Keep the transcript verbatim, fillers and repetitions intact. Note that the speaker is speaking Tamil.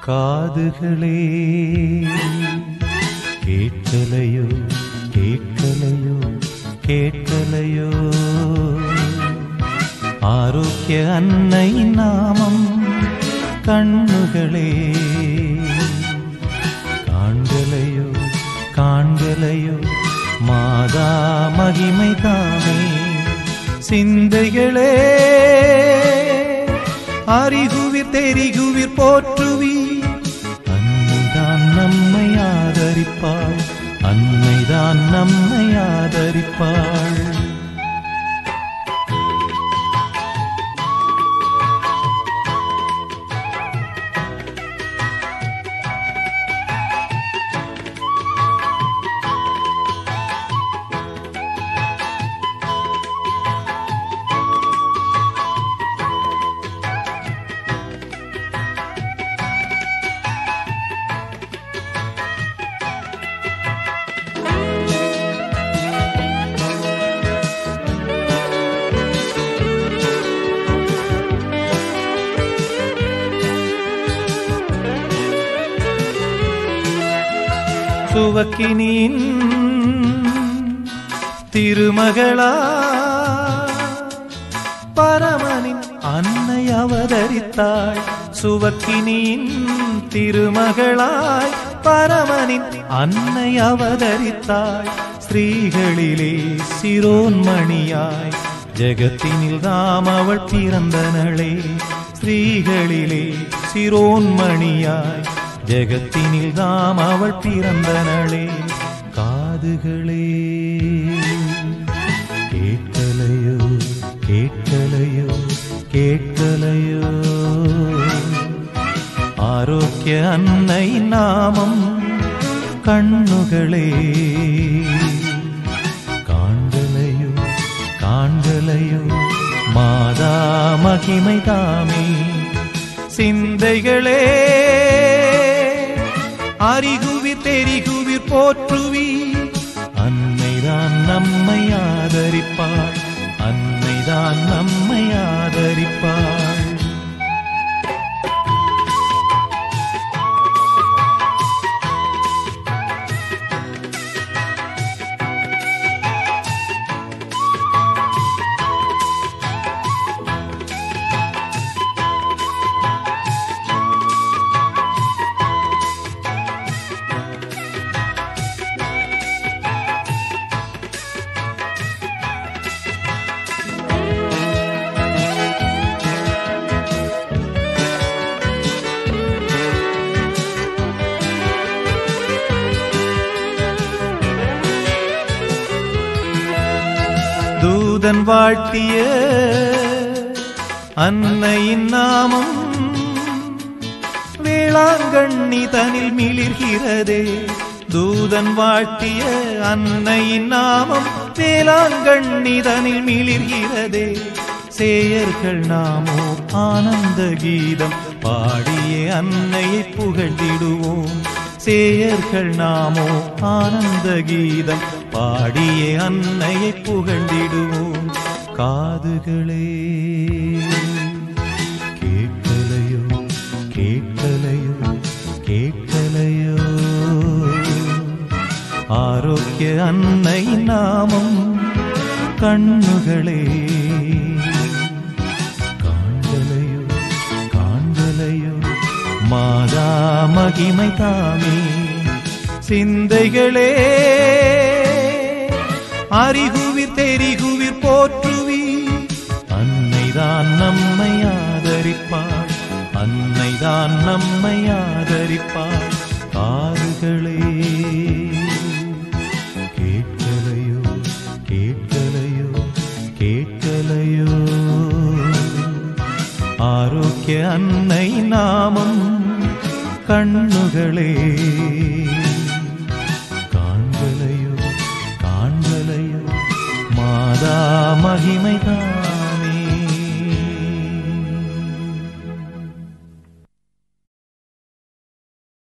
காதுகளே கேட்கலையோ கேட்கலையோ கேட்கலையோ ஆரோக்கிய அன்னை நாமம் கண்ணுகளே காண்கலையோ காண்கலையோ மாதா மகிமை தாமே சிந்தைகளே அறிகுவிர் தெரிகுவிர் போற்றுவி அன்னைதான் நம்மை ஆதரிப்பாள் அன்னைதான் நம்மை ஆதரிப்பாள் சுவக்கினின் திருமகளா பரமனின் அன்னை அவதரித்தாள் சுவக்கினின் திருமகளாய் பரமனின் அன்னை அவதரித்தாள் ஸ்ரீகளிலே சிரோன்மணியாய் ஜெகத்தினில் தாம் அவள் பிறந்தனளே ஸ்ரீகளிலே சிரோன்மணியாய் ஜெகத்தினில் தாம் அவள் பிறந்தனளே காதுகளே கேட்கலையோ கேட்கலையோ கேட்கலையோ ஆரோக்கிய அன்னை நாமம் கண்ணுகளே காண்கலையோ காண்கலையோ மாதா மகிமை தாமே சிந்தைகளே அறிகுவிர் தெரிகுவிர் போற்றுவி அன்னைதான் நம்மை ஆதரிப்பாள் அன்னைதான் நம்மை ஆதரிப்பாள் தூதன் வாழ்த்திய அன்னையின் நாமம் வேளாங்கண்ணி தனில் மிளிர்கிறதே தூதன் வாழ்த்திய அன்னையின் நாமம் வேளாங்கண்ணி தனில் மிளிர்கிறதே சேயர்கள் நாமோ ஆனந்த கீதம் பாடியே அன்னையை புகழ்ந்திடுவோம் சேயர்கள் நாமோ ஆனந்த கீதம் பாடியே அன்னையை புகழ்ந்திடுவோம் காதுகளே கேட்கலையோ கேட்கலையோ கேட்கலையோ ஆரோக்கிய அன்னை நாமம் கண்ணுகளே காண்கலையோ காண்கலையோ மாதா மகிமை தாமே சிந்தைகளே அறிகுவிர் தெரிகுவிர் போற்றுவி அன்னைதான் நம்மை ஆதரிப்பாள் அன்னைதான் நம்மை ஆதரிப்பாள் காதுகளே கேட்கலையோ கேட்கலையோ கேட்கலையோ ஆரோக்கிய அன்னை நாமம் கண்ணுகளே காண்கலையோ காண்கலையோ மாதா மகிமைதான்